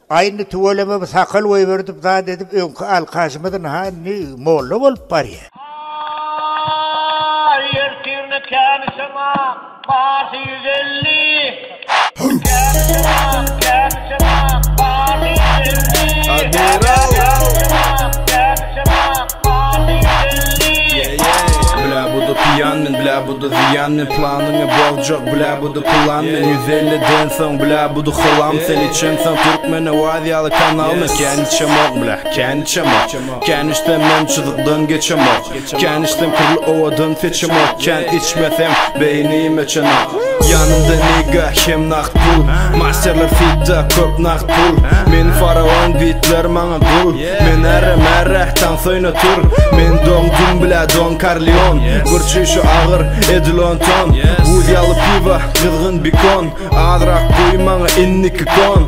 Aynı tuvaleme sakal koy verdim daha dedim önkü alkaşımdan ha ne molla olup var ya. Yertirne kendisine parti 150. Kendisine parti 150. Bla budu ziyan men planını bolcok bla budu plan men 150'den son bla budu xılam sen için son Türkmen vadiyalı kanal men kendi çamok bla kendi çamok kendi işten men çıdıkdan geçamok kendi işten kurulu ovadan feçamok kendi içmesem beynime çanak yanımda niga hem nakt pul masterler fitta köp nakt pul men faraon bitler mana gul men erre tan soyna tur men dongdum bla don Carleon gurçu şu ağır edilon ton Buyalı piva kızgın bikon adrak koymana inniki kon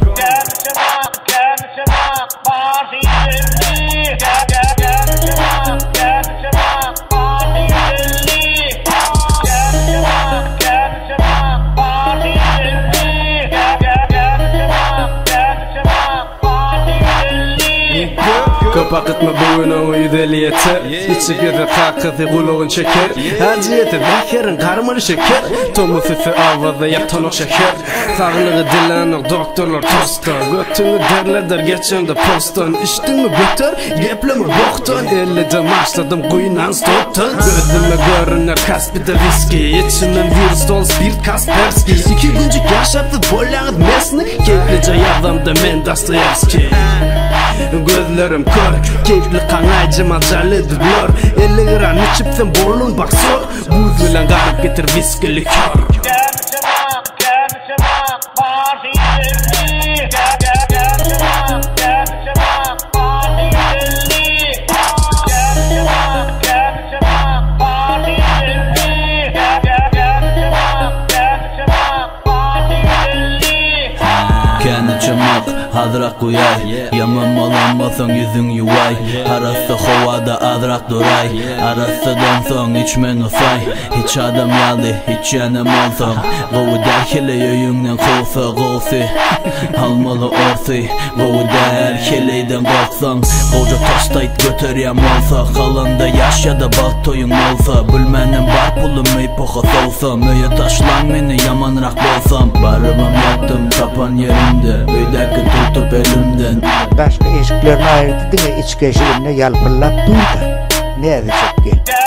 Kapak etme boyunu ideliyete İçikede kakıtı kuluğun çeker Aciyeti bekerin karmalı şeker Tomu fifi avada yaptanok şeker Sağlığı dilanok doktorlar tosta Götünü derleder geçende postan İçtin mi götür gepleme boktan 50'de başladım kuyunan stoptan Gözüme görünür kaspide viski İçinden virüs dolu spirit Kaspersky 2 güncük yaşaptı bollağıt mesni Keyiflice yadamda men Dostoyevski Gözlerim kör, keyifli kanaycım acalı dublör 50 gram içipsen borlun bak sor Buz bilen garip getir viski likör Adrak kuyay Yaman olanmasan yüzün yuvay Arası hovada adrak duray Arasıdan son içmen usay Hiç adam yaldi hiç yanım olsan Govu derkele yöyünden kovsa govsi Almalı orsi Govu derkeleyden korksan Koca taştayt götüriyem olsa Kalanda yaş ya da bal toyun olsa Bülmenin bar pulum ipoka solsam Öye taşlan meni yamanrak bolsam Barımam yaktım kapan yerimde Öydeki tutup elimden Başka eşiklerini ayırdı değil mi? İçki eşiğine yalpırlap durdu. Ne edecek ki?